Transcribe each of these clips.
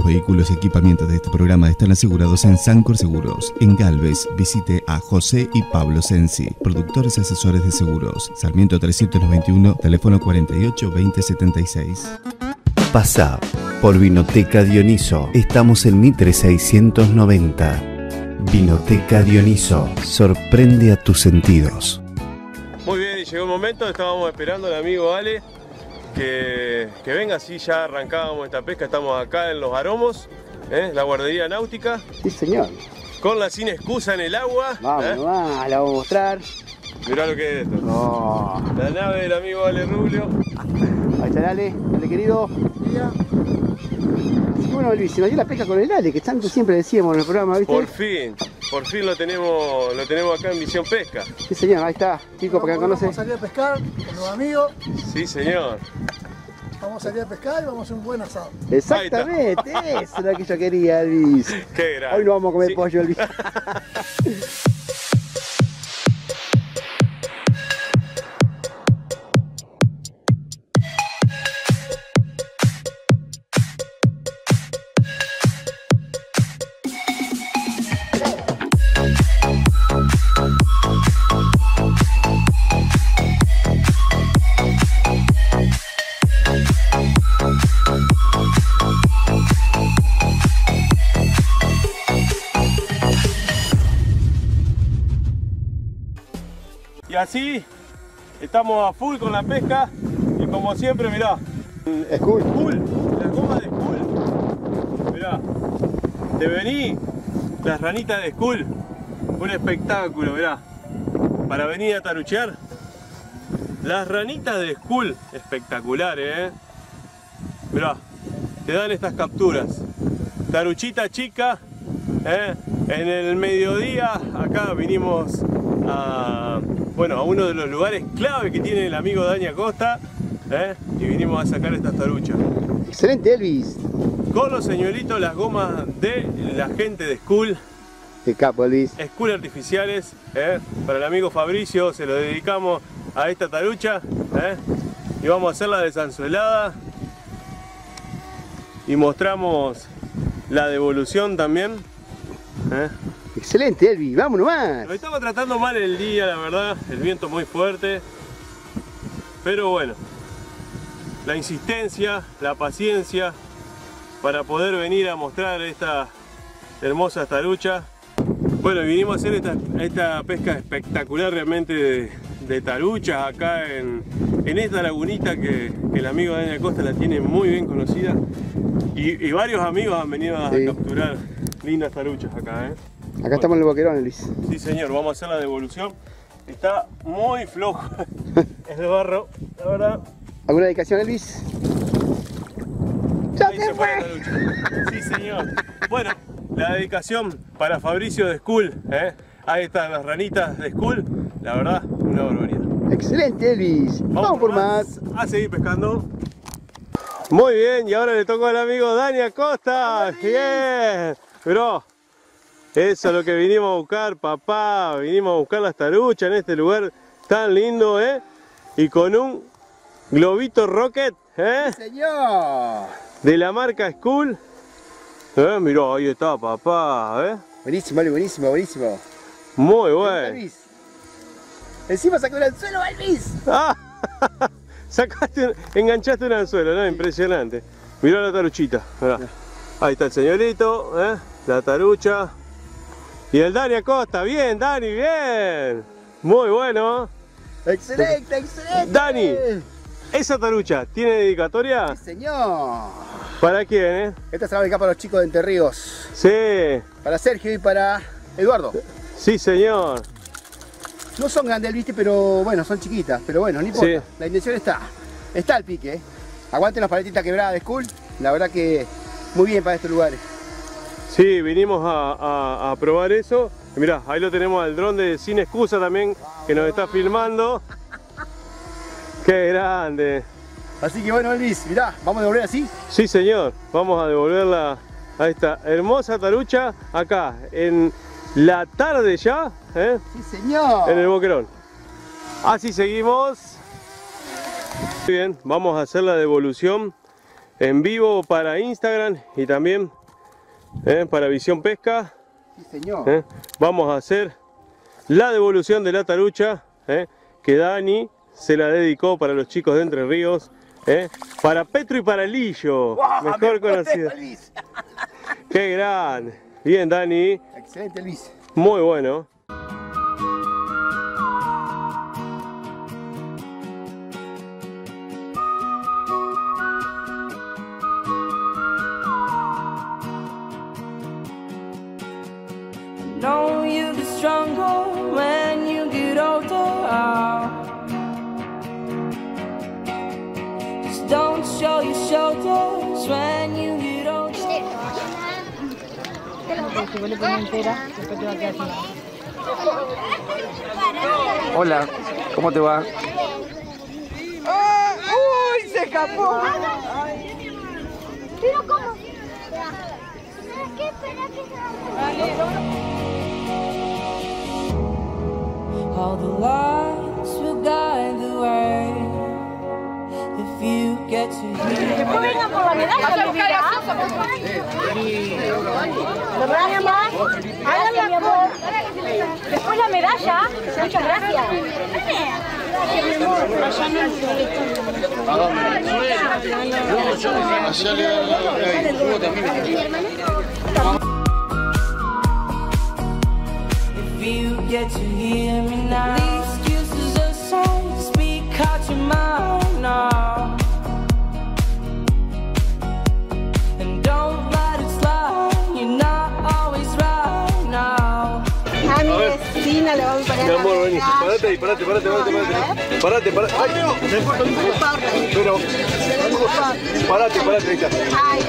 vehículos y equipamientos de este programa están asegurados en Sancor Seguros. En Galvez, visite a José y Pablo Sensi, productores asesores de seguros. Sarmiento 391, teléfono 48 20 76. Pasá por Vinoteca Dioniso. Estamos en Mitre 690. Vinoteca Dioniso. Sorprende a tus sentidos. Muy bien, y llegó el momento, estábamos esperando al amigo Ale que venga, así ya arrancábamos esta pesca. Estamos acá en Los Aromos, la guardería náutica. Sí, señor. Con la sin excusa en el agua. Vamos, la vamos a mostrar. Mirá lo que es esto. Oh. La nave del amigo Ale Rubio. Ahí está el Ale querido. Así que bueno, Luis, se nos dio la pesca con el Ale, que tanto siempre decíamos en el programa, ¿viste? Por fin lo tenemos acá en Visión Pesca. Sí, señor, ahí está, chicos, para que conoce. Vamos a salir a pescar con los amigos. Sí, señor. Vamos a salir a pescar y vamos a hacer un buen asado. Exactamente, eso es lo que yo quería, Luis. Qué grande. Hoy no vamos a comer pollo, Luis. Y así estamos a full con la pesca y como siempre, mirá, Skull, las gomas de Skull, mirá, te vení, las ranitas de Skull, un espectáculo, mirá, para venir a taruchear, las ranitas de Skull, espectaculares, mirá, te dan estas capturas, taruchita chica, en el mediodía, acá vinimos a uno de los lugares clave que tiene el amigo Dani Acosta, y vinimos a sacar estas taruchas. Excelente, Elvis. Con los señuelitos, las gomas de la gente de Skull. Qué capo, Elvis. Skull artificiales, para el amigo Fabricio se lo dedicamos a esta tarucha, y vamos a hacerla desanzuelada y mostramos la devolución también. Excelente, Elvi, vámonos más. Nos estaba tratando mal el día, la verdad, el viento muy fuerte, pero bueno, la insistencia, la paciencia para poder venir a mostrar esta hermosa tarucha. Bueno, vinimos a hacer esta pesca espectacular realmente de taruchas acá en esta lagunita que el amigo Dani Acosta la tiene muy bien conocida, y varios amigos han venido a capturar lindas taruchas acá, Acá estamos en el boquerón, Luis. Sí, señor, vamos a hacer la devolución. Está muy flojo el barro, la verdad. ¿Alguna dedicación, Luis? Ahí se fue la tarucha. Sí, señor. Bueno, la dedicación para Fabricio de Skull, Ahí están las ranitas de Skull. La verdad, una barbaridad. Excelente, Elvis. Vamos por más. A seguir pescando. Muy bien, y ahora le tocó al amigo Dani Acosta. Bien, bro. Eso es lo que vinimos a buscar, papá. Vinimos a buscar las taruchas en este lugar tan lindo, y con un globito rocket, ¡Sí, señor! De la marca Skull. Mirá, ahí está, papá, Buenísimo, Ale, buenísimo, buenísimo. Muy bueno. Elvis. Encima sacó el anzuelo, Elvis. Enganchaste un anzuelo, ¿no? Impresionante. Mirá la taruchita, mirá. Ahí está el señorito, la tarucha. Y el Dani Acosta, bien, Dani, bien. Muy bueno. Excelente, excelente. Dani, ¿esa tarucha tiene dedicatoria? Sí, señor. ¿Para quién, Esta se va a dedicar para los chicos de Entre Ríos. Sí. Para Sergio y para Eduardo. Sí, señor. No son grandes, viste, pero bueno, son chiquitas. Pero bueno, no importa. Sí. La intención está. Está el pique, Aguanten las paletitas quebradas de Skull. La verdad que muy bien para estos lugares. Sí, vinimos a probar eso. Mirá, ahí lo tenemos al dron de Sin Excusa también, que nos está filmando. ¡Qué grande! Así que bueno, Luis, mirá, ¿vamos a devolver así? Sí, señor. Vamos a devolverla a esta hermosa tarucha acá, en la tarde ya, Sí, señor. En el boquerón. Así seguimos. Muy bien, vamos a hacer la devolución en vivo para Instagram y también para Visión Pesca. Sí, señor. Vamos a hacer la devolución de la tarucha, que Dani se la dedicó para los chicos de Entre Ríos, para Petro y para Lillo, mejor conocido. Qué grande. Bien, Dani. Excelente, Luis. Muy bueno. Know you get stronger when you get older. Just don't show your shoulders when you get older. Hola, ¿cómo te va? ¡Uy! ¡Se escapó! ¿Pero cómo? ¿Qué espera que se All the lights will guide the way. If you get to hear. Después vengan por la medalla, mi vida. ¿Verdad, mi amor? Háganla, mi amor. Después la medalla. Muchas gracias. Gracias, mi amor. If you get to hear me now, the excuses are so speak out your mouth now. And don't let it slide, you're not always right now. A mi vecina le vamos a poner. Mi amor, vení. Parate ahí, parate. Parate. Ay, no. Pero. Parate, ahí está. Ay,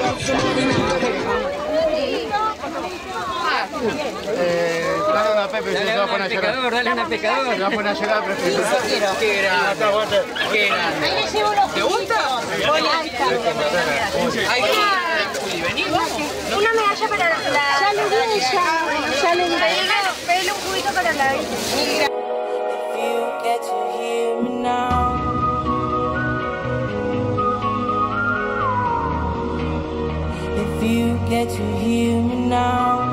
Dale una Pepe, se va a poner a llorar. Dale una pescador. Se va a poner a llorar, prefiero. Qué grande. Qué grande. ahí le llevo los. ¿Te gusta? Ay, Juli, vení, vamos. Una medalla para la. Ya le di, ya le di. Pedale un juguito para la. If you get to hear me now. If you get to hear me now.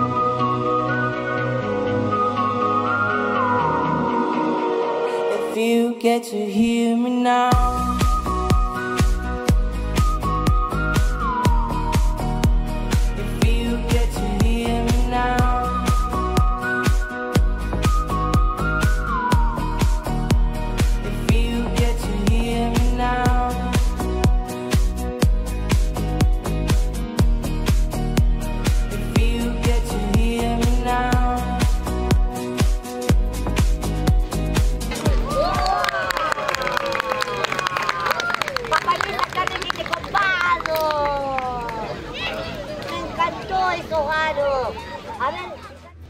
If you get to hear me now. If you get to hear me now. If you get to hear me now. If you get to hear me now. Papá, yo sacarle mi copado. Me encantó eso, Aro. A ver.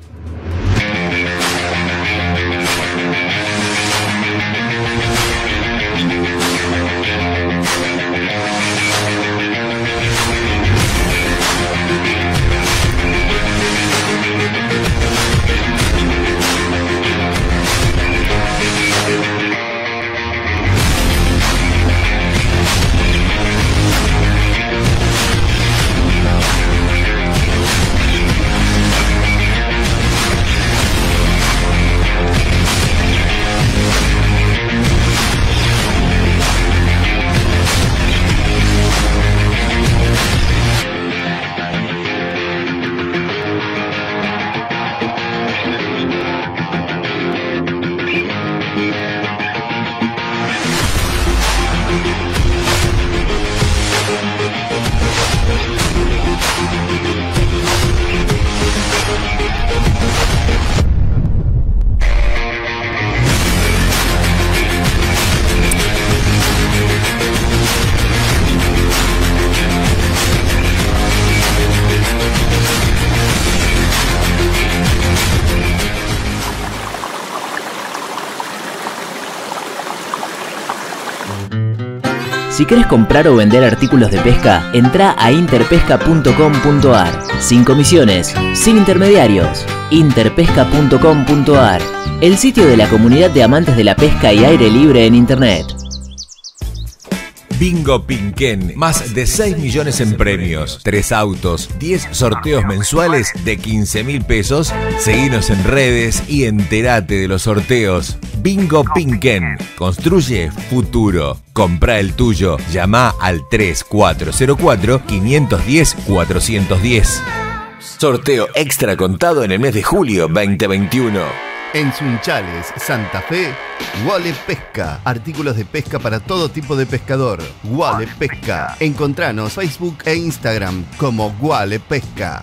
Si querés comprar o vender artículos de pesca, entra a interpesca.com.ar. Sin comisiones, sin intermediarios. interpesca.com.ar, el sitio de la comunidad de amantes de la pesca y aire libre en Internet. Bingo Pinquén, más de 6 millones en premios, 3 autos, 10 sorteos mensuales de 15.000 pesos. Seguinos en redes y entérate de los sorteos. Bingo Pinquén, construye futuro. Compra el tuyo, llama al 3404-510-410. Sorteo extra contado en el mes de julio 2021. En Sunchales, Santa Fe, Wale Pesca. Artículos de pesca para todo tipo de pescador. Wale Pesca. Encontranos Facebook e Instagram como Wale Pesca.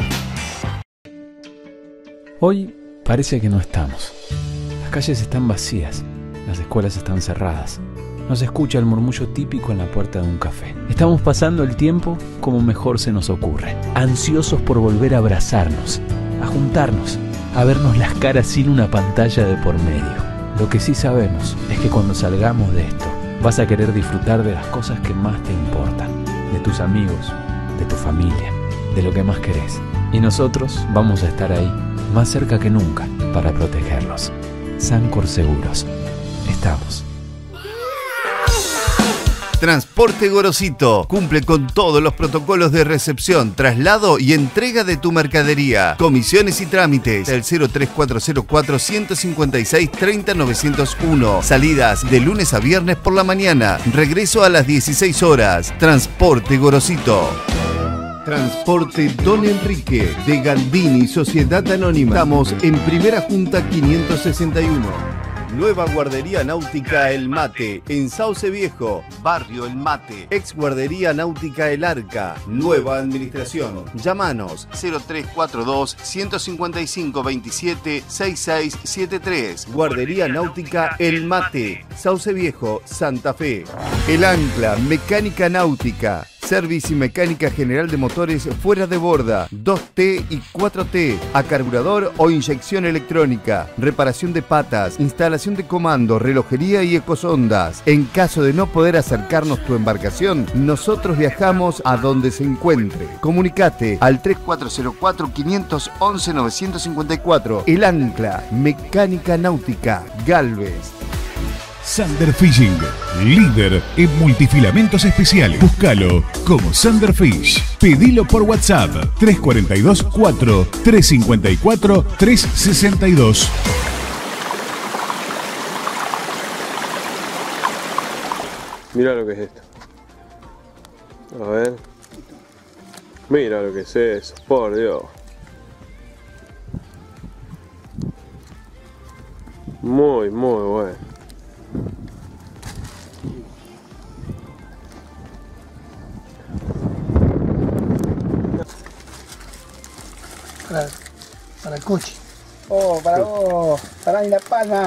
Hoy parece que no estamos. Las calles están vacías, las escuelas están cerradas. No se escucha el murmullo típico en la puerta de un café. Estamos pasando el tiempo como mejor se nos ocurre, ansiosos por volver a abrazarnos, a juntarnos, a vernos las caras sin una pantalla de por medio. Lo que sí sabemos es que cuando salgamos de esto, vas a querer disfrutar de las cosas que más te importan, de tus amigos, de tu familia, de lo que más querés. Y nosotros vamos a estar ahí, más cerca que nunca, para protegerlos. Sancor Seguros. Estamos. Transporte Gorosito cumple con todos los protocolos de recepción, traslado y entrega de tu mercadería. Comisiones y trámites del 03404 156 30 901. Salidas de lunes a viernes por la mañana. Regreso a las 16 horas. Transporte Gorosito. Transporte Don Enrique de Galdini Sociedad Anónima. Estamos en Primera Junta 561. Nueva guardería náutica El Mate, en Sauce Viejo, barrio El Mate. Ex guardería náutica El Arca, nueva administración. Llámanos 0342 155 27 6673. Guardería náutica El Mate, Sauce Viejo, Santa Fe. El Ancla, mecánica náutica. Servicio y mecánica general de motores fuera de borda, 2T y 4T, a carburador o inyección electrónica, reparación de patas, instalación de comando, relojería y ecosondas. En caso de no poder acercarnos tu embarcación, nosotros viajamos a donde se encuentre. Comunicate al 3404 511 954. El Ancla, mecánica náutica, Galvez. Sander Fishing, líder en multifilamentos especiales. Búscalo como Sander Fish. Pedilo por WhatsApp 342 4 354 362. Mira lo que es esto. A ver. Mira lo que es eso, por Dios. Muy bueno. Para el coche. Oh, para vos, para mí la pana.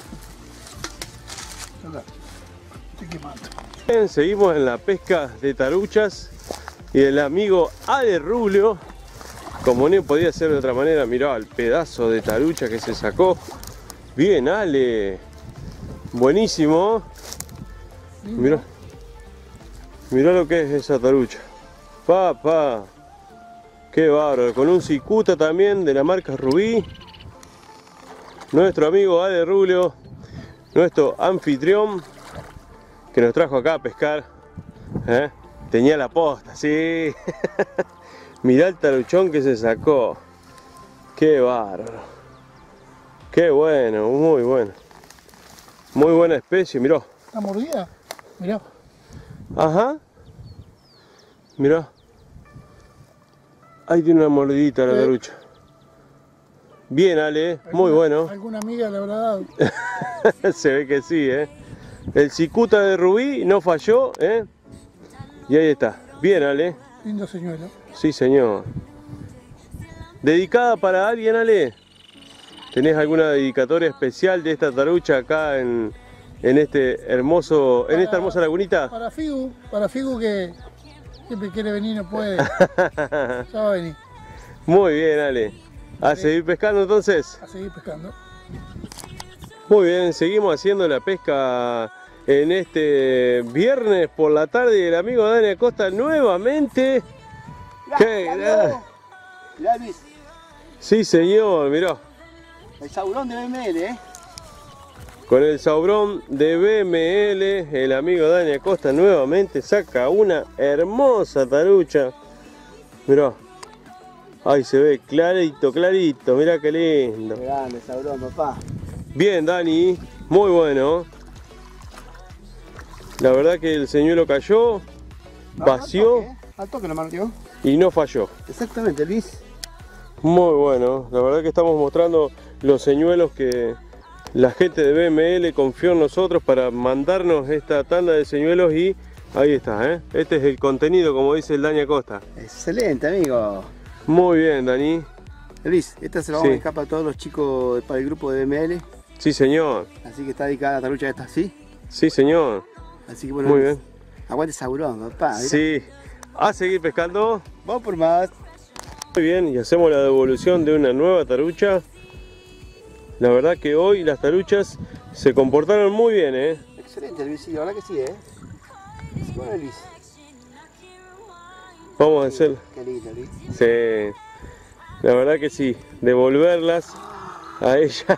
Estoy quemando. Bien, seguimos en la pesca de taruchas y el amigo Ale Rubio, como no podía ser de otra manera, mirá el pedazo de tarucha que se sacó. Bien, Ale, buenísimo. Mirá lo que es esa tarucha. Papá. Qué bárbaro, con un cicuta también de la marca Rubí. Nuestro amigo Ale Rubio, nuestro anfitrión, que nos trajo acá a pescar. Tenía la posta, sí. Mirá el taruchón que se sacó. Qué bárbaro. Qué bueno, muy bueno. Muy buena especie, mirá. ¿Está mordida? Mirá. Ajá. Mirá. Ahí tiene una mordidita la tarucha. Bien, Ale, muy bueno. ¿Alguna amiga le habrá dado? Se ve que sí, El cicuta de Rubí no falló, Y ahí está. Bien, Ale. Lindo señuelo. Sí, señor. ¿Dedicada para alguien, Ale? ¿Tenés alguna dedicatoria especial de esta tarucha acá en este hermoso, en esta hermosa lagunita? Para Figu que siempre quiere venir, no puede. Ya va a venir. Muy bien, Ale. ¿A seguir pescando entonces? A seguir pescando. Muy bien, seguimos haciendo la pesca en este viernes por la tarde. El amigo Dani Acosta nuevamente. Mirá, Luis. Sí, señor, mirá. El saurón de BML, Con el Saubrón de BML, el amigo Dani Acosta nuevamente saca una hermosa tarucha. Mirá, ahí se ve clarito, clarito, mirá qué lindo. Qué grande, Saubrón, papá. Bien, Dani, muy bueno. La verdad que el señuelo cayó, vació al toque lo marcó y no falló. Exactamente, Luis. Muy bueno, la verdad que estamos mostrando los señuelos que la gente de BML confió en nosotros para mandarnos esta tanda de señuelos y ahí está, ¿eh? Este es el contenido, como dice el Dani Acosta. Excelente, amigo. Muy bien, Dani. Luis, esta se la vamos a dedicar para todos los chicos para el grupo de BML. Sí, señor. Así que está dedicada la tarucha esta, ¿sí? Sí, señor. Así que bueno, muy Luis, bien. Aguante Saubrón, papá. Mira. Sí. A seguir pescando. Vamos por más. Muy bien, y hacemos la devolución de una nueva tarucha. La verdad que hoy las taruchas se comportaron muy bien, ¿eh? Excelente, Luis, sí, la verdad que sí, ¿eh? Bueno, Luis. Vamos a hacer... Qué lindo, Luis. Sí, la verdad que sí, devolverlas a ella.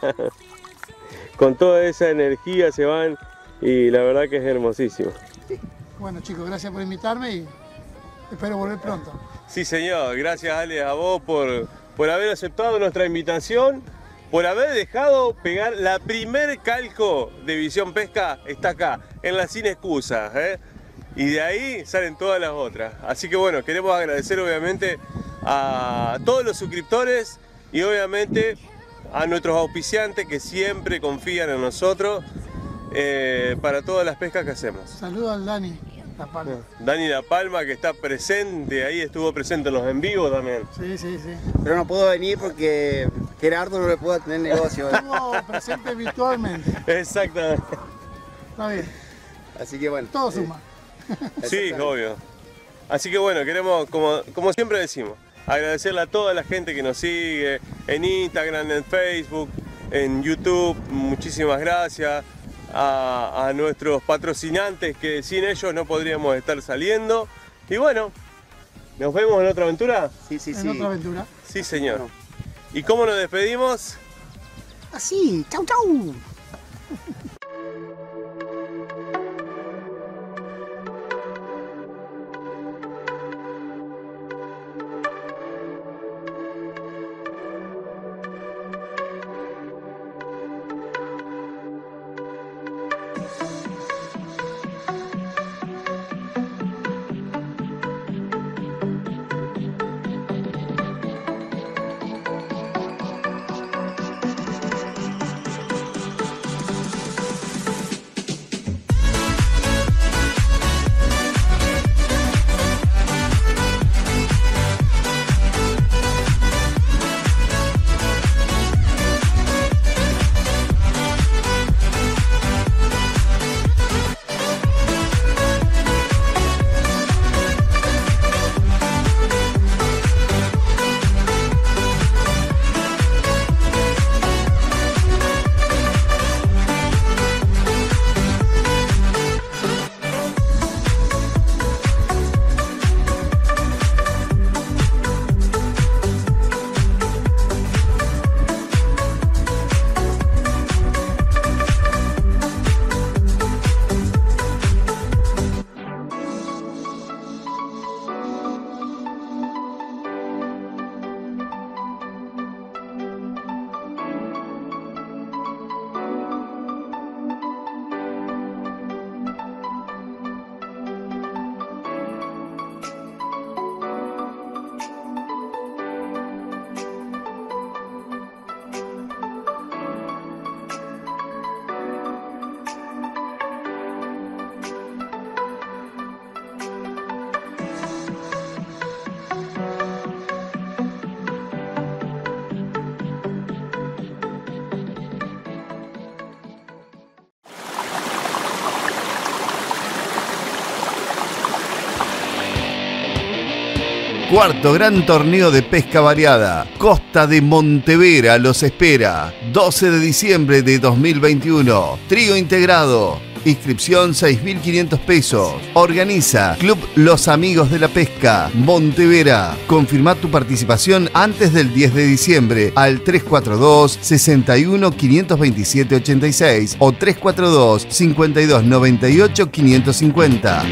Con toda esa energía se van y la verdad que es hermosísimo. Sí. Bueno, chicos, gracias por invitarme y espero volver pronto. Sí, señor, gracias Ale a vos por haber aceptado nuestra invitación, por haber dejado pegar la primer calco de Visión Pesca, está acá, en la Sin Excusas, ¿eh? Y de ahí salen todas las otras. Así que bueno, queremos agradecer obviamente a todos los suscriptores y obviamente a nuestros auspiciantes que siempre confían en nosotros para todas las pescas que hacemos. Saludos al Dani La Palma. Dani La Palma, que está presente, ahí estuvo presente en los en vivo también. Sí, sí, sí. Pero no puedo venir porque Gerardo no le puede tener negocio. Estuvo presente virtualmente. Exactamente. Está bien. Así que bueno. Todo suma. Sí, obvio. Así que bueno, queremos, como siempre decimos, agradecerle a toda la gente que nos sigue en Instagram, en Facebook, en YouTube. Muchísimas gracias a nuestros patrocinantes que sin ellos no podríamos estar saliendo. Y bueno, ¿nos vemos en otra aventura? Sí, sí, sí. En otra aventura. Sí, señor. ¿Y cómo nos despedimos? Así, chau, chau. Cuarto gran torneo de pesca variada. Costa de Montevera los espera. 12 de diciembre de 2021. Trío integrado. Inscripción 6.500 pesos. Organiza Club Los Amigos de la Pesca, Montevera. Confirma tu participación antes del 10 de diciembre al 342 61 527 86 o 342 52 98 550.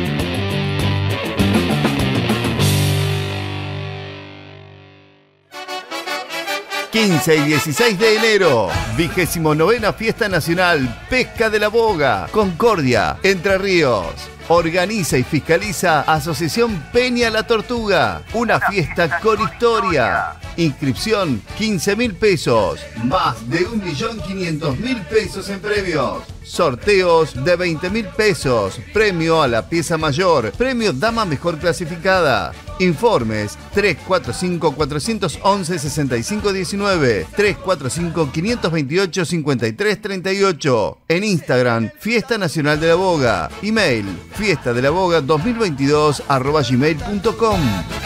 15 y 16 de enero, 29ª Fiesta Nacional Pesca de la Boga, Concordia, Entre Ríos. Organiza y fiscaliza Asociación Peña La Tortuga, una fiesta con historia. Inscripción 15.000 pesos, más de 1.500.000 pesos en premios. Sorteos de 20.000 pesos, premio a la pieza mayor, premio dama mejor clasificada. Informes 345-411-6519, 345-528-5338. En Instagram, Fiesta Nacional de la Boga. Email, fiestadelaboga2022@gmail.com.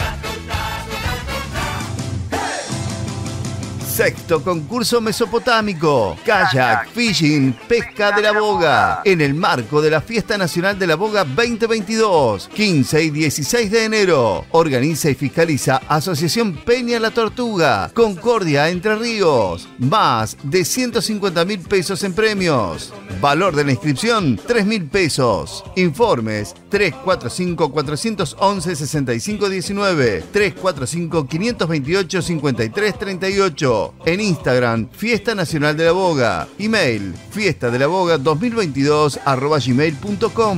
Sexto concurso mesopotámico, kayak, fishing, pesca de la boga, en el marco de la Fiesta Nacional de la Boga 2022, 15 y 16 de enero. Organiza y fiscaliza Asociación Peña La Tortuga, Concordia, Entre Ríos. Más de 150.000 pesos en premios. Valor de la inscripción, 3.000 pesos. Informes, 345-411-6519, 345-528-5338. En Instagram, Fiesta Nacional de la Boga. Email, fiestadelaboga2022@gmail.com.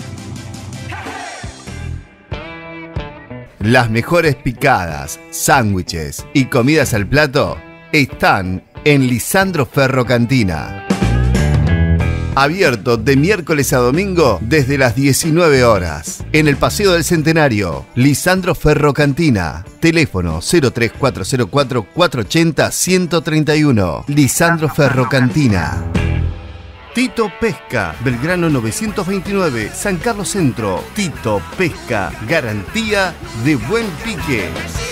Las mejores picadas, sándwiches y comidas al plato están en Lisandro Ferro Cantina. Abierto de miércoles a domingo desde las 19 horas. En el Paseo del Centenario, Lisandro Ferro Cantina. Teléfono 03404 480 131. Lisandro Ferro Cantina. Tito Pesca, Belgrano 929, San Carlos Centro. Tito Pesca, garantía de buen pique.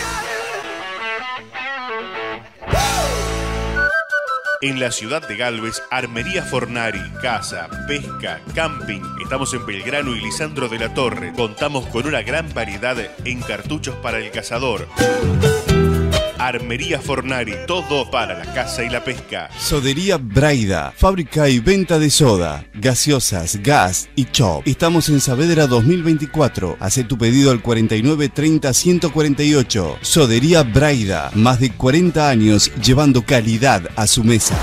En la ciudad de Galvez, Armería Fornari, casa, pesca, camping. Estamos en Belgrano y Lisandro de la Torre. Contamos con una gran variedad en cartuchos para el cazador. Armería Fornari, todo para la caza y la pesca. Sodería Braida, fábrica y venta de soda, gaseosas, gas y chop. Estamos en Saavedra 2024. Hacé tu pedido al 49 30 148. Sodería Braida, más de 40 años llevando calidad a su mesa.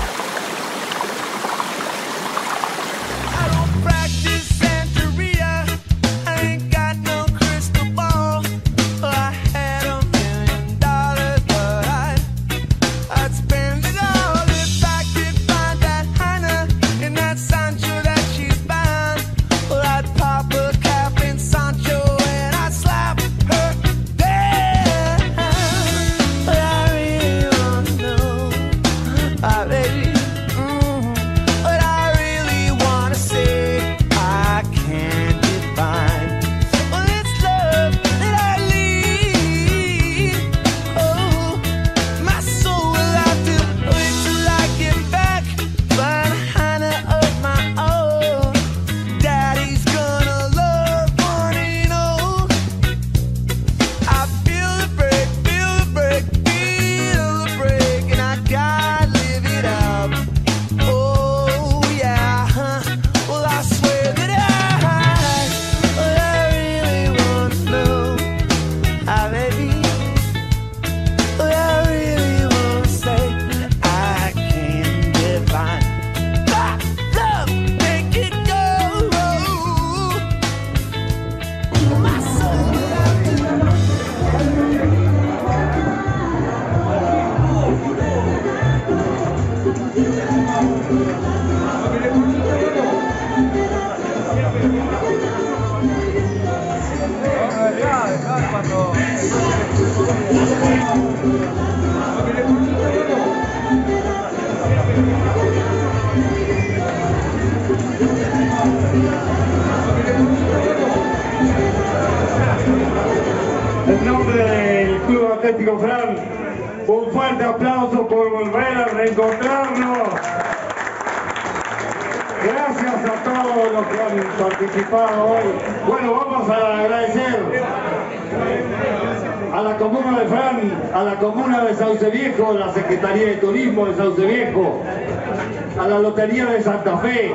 En nombre del Club Atlético Fran, un fuerte aplauso por volver a reencontrarnos. Gracias a todos los que han participado hoy. Bueno, vamos a agradecer a la Comuna de Fran, a la Comuna de Sauce Viejo, la Secretaría de Turismo de Sauce Viejo, a la Lotería de Santa Fe,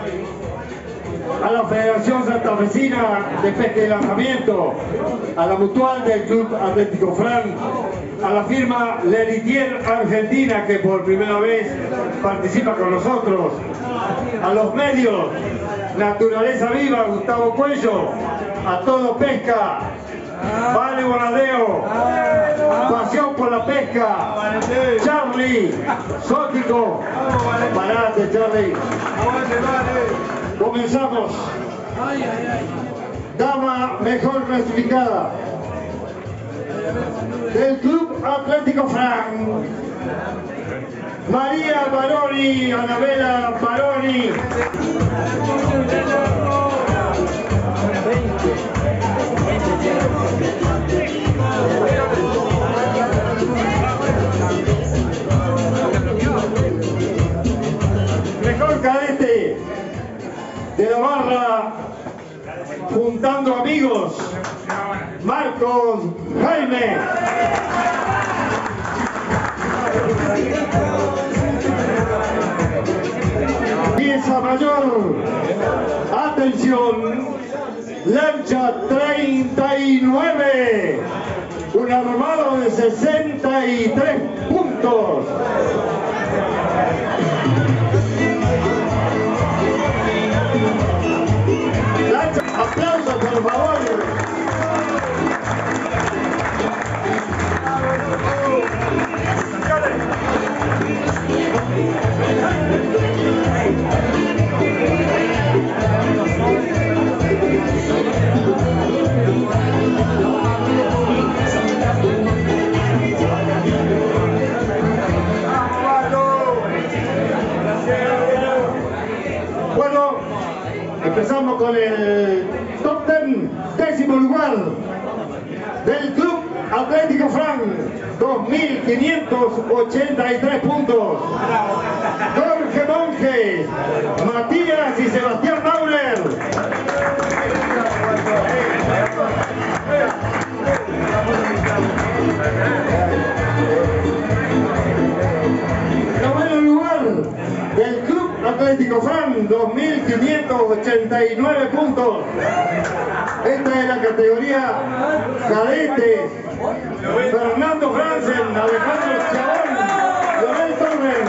a la Federación Santafesina de Pesca y Lanzamiento, a la Mutual del Club Atlético Fran, a la firma Leritier Argentina, que por primera vez participa con nosotros, a los medios, Naturaleza Viva, Gustavo Cuello, a Todo Pesca, Vale Bonadeo, Pasión por la Pesca, Charlie, Sótico, parate Charlie. Comenzamos. Dama mejor clasificada del Club Atlético Fran, María Baroni, Anabela Baroni. Mejor cadete de la barra Juntando Amigos, Marcos Jaime. Pieza mayor, atención, lancha 39, un armado de 63 puntos. Lancha, aplausos por favor. Bueno, empezamos con el top 10, 10º lugar del Club Atlético Fran, 2.583 puntos. Jorge Monge, Matías y Sebastián Maurer. Noveno lugar del Club Atlético Fran, 2.589 puntos. Esta es la categoría cadetes. Fernando Franzen, Alejandro Chabón, Leonel Torres.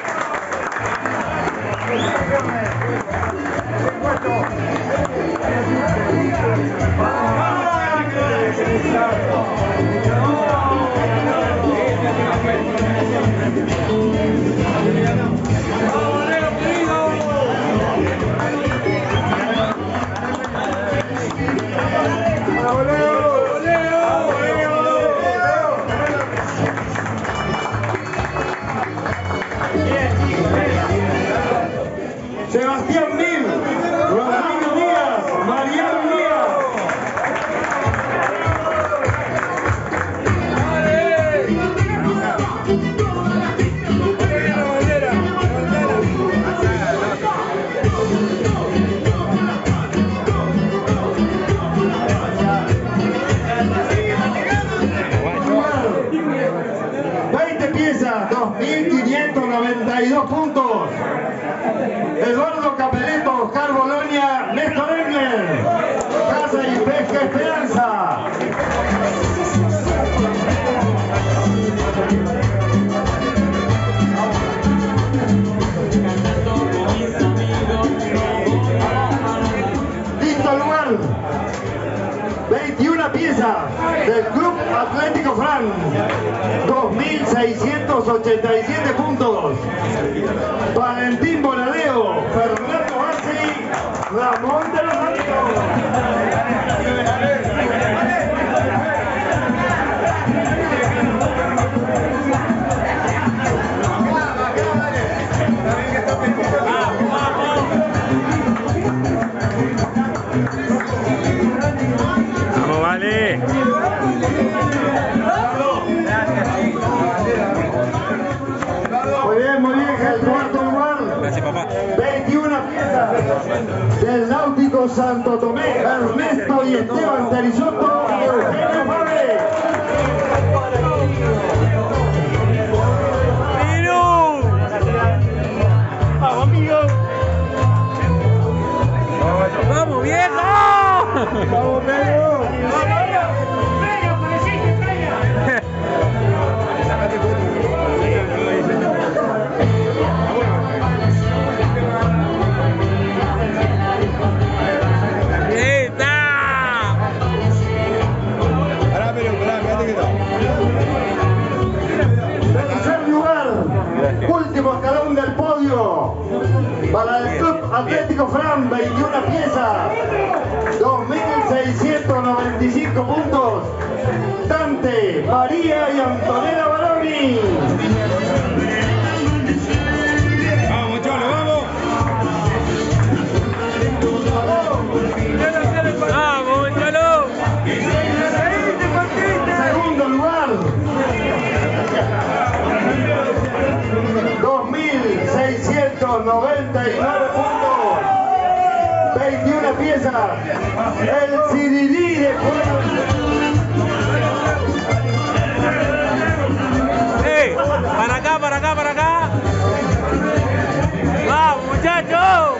Sebastián Mil, Rodrigo Díaz, Mariano Díaz. Piezas, 2.592 puntos. Eduardo Capeleto, Oscar Bolonia, Néstor Engler, Casa y Pesca Esperanza. Quinto lugar, 21 piezas del Club Atlético Fran, 2.687 puntos. Valentín Bonadeo, Fernando Bassi, Ramón de los Santos. Vamos, vale. Muy bien, el cuarto lugar. Gracias, papá. 21 piezas Santo Tomé, Ernesto y Esteban Terizotto, Eugenio Fabre. ¡Vamos, amigos! ¡Vamos, viejo! ¡Vamos, Pedro! Tercer lugar, último escalón del podio para el Club Atlético Fran, 21 piezas, 2.695 puntos. Dante, María y Antonella Baroni. ¡Vamos, Cholo, vamos! ¡Vamos, Cholo! Segundo lugar, 2.699 puntos, 21 piezas, el Sirirí de Puebla. ¡Para acá, para acá, para acá! ¡Vamos, muchachos!